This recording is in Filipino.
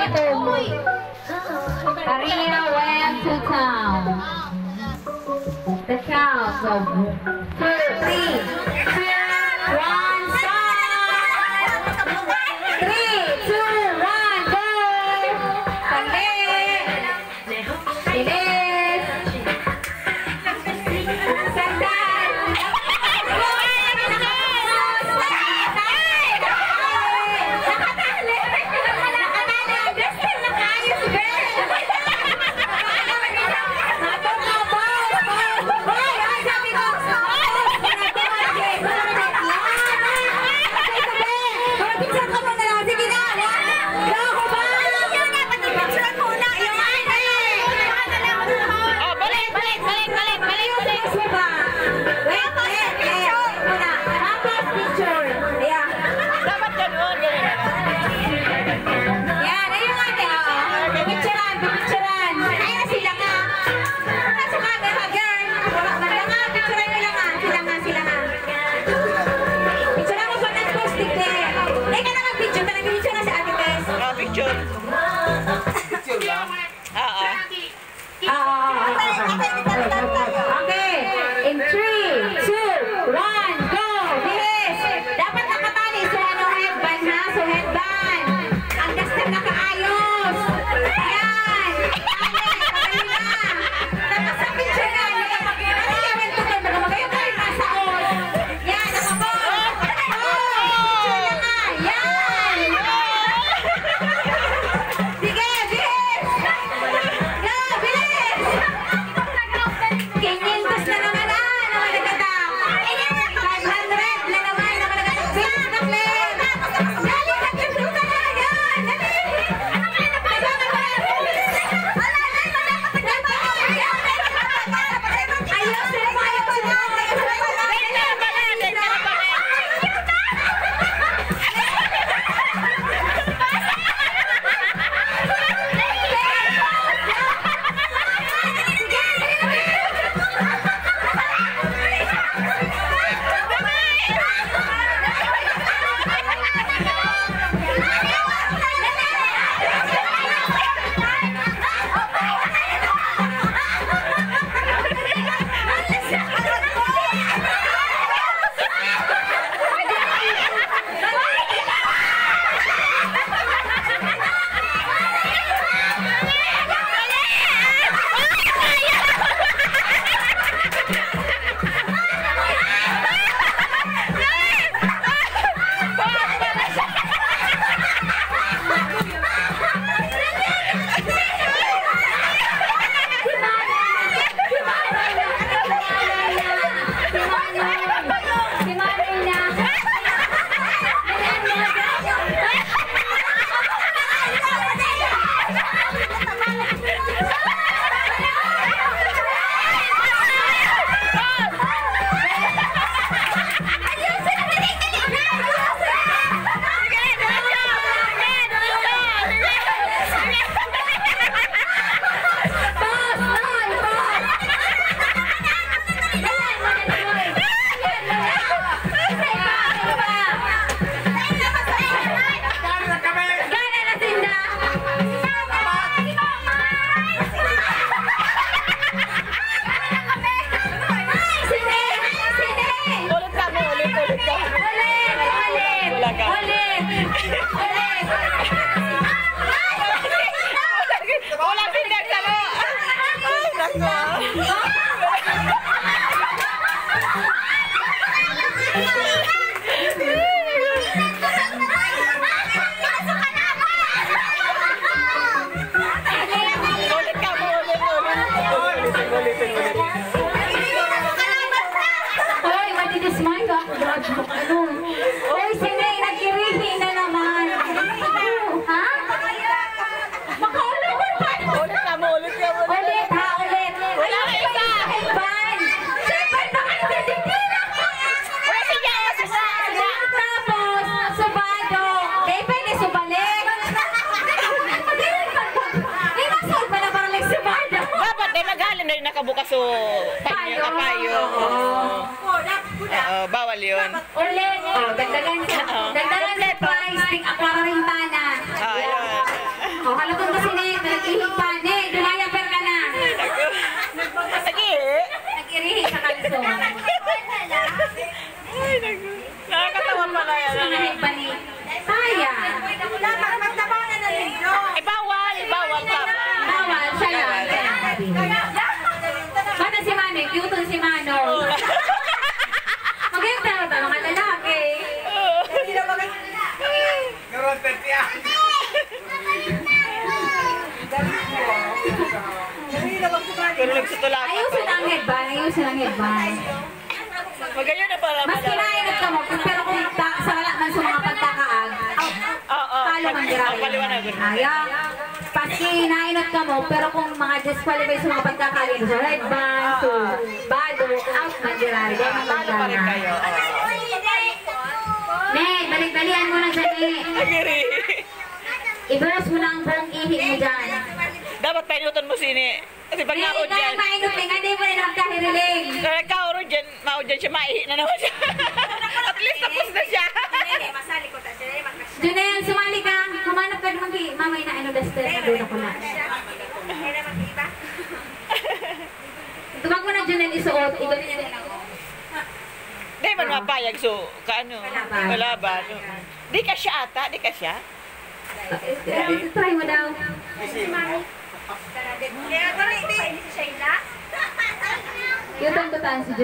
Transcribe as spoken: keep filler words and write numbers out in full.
Maria went to town. The count of two, three, two, one, start. Three, two, one, go. Sali. Bilis. Sandal. Okay, in three, two, one, go! Bilis! Dapat nakatali sa ano headband ha? So headband! Ang gaster na kaayos! Ayan! Tali! Tali na! Dapat sa picture na! Ano gawin ito? Magayo kayo nasa on! Yan! Ako! Picture na nga! Yan! Sige! Bilis! Go! Bilis! quinientos na naman ah! Naman nagkatap! five hundred na naman! Naman nagkatap! Bilis na play! Dali! Nagkatap na! Yan! Dali! Ano ka na pa? Ano ka na? Wala na! Wala ka pa dyan! Ayos! Ayos! Hoy, matidismay ka. Hoy, sige, nagkirihi na naman. Ha? Makaulit pa. Ulit ka mo, ulit ka mo. Ulit ha, ulit. Wala ka isa. Headband. Headband, baka nagtitinila ka. Wala siya, siya, siya. Tapos, subado. Kaya pwede subalik. Di ba sol pa na parang nagsubado? Dapat eh, magaling na rin nakabukas o panyo, kapayo. Oo, bawal yun. Ulit. Oh, dagdagan sa, dagdagan sa price. Ting aquarintana. Ah, yun. Oh, naman na yan. Sa mga headband ni Taya. Dapat magtabangan na ninyo. Eh, bawal, bawal ka. Bawal, siya lang. Siya lang mabili. Bata si Mano, cute si Mano. Magayon tayo tayo, mga lalaki. Hindi na mag- Hindi na magtabangan. Pero nagsutulak Ayusin ang headband, ayusin ang headband. Magayon na para Mas kinainag ka mo, pero kung ta sa wala man sa mga pagkakaag, Oo. talo man dirari. Ang paliwanag. Ayaw. Pas kinainag ka mo, pero kung mga disqualify sa mga pagkakaag, so headband, so bado, out man dirari. Dahil ang Talo pa rin kayo. pagkakaag. Nek, balik-balian mo na dyan, eh. Agiri. Ibaras mo na ang buong ihi mo dyan. Dapat painutan mo sini. Kasi pag Hindi, naod ikaw dyan, ang mainot, eh. Hindi mo rin ang kahiriling. kaya nagkauro dyan, maod dyan siya, maihi na naman siya. At least tapos na siya. Masali ko ta siya. Junayan, sumali ka. Kumanap ka naman kay mamay na ano, duster na doon ako na. Hindi na mag-iba. Tubag mo na Junayan isuot. Iba din yan ako. Di man mapayag, so, kaano, Kalaban. kalaban. Di ka siya ata, di ka siya. Try mo daw. Kaya, dali, di. Si Sheila. Yung tanggutan si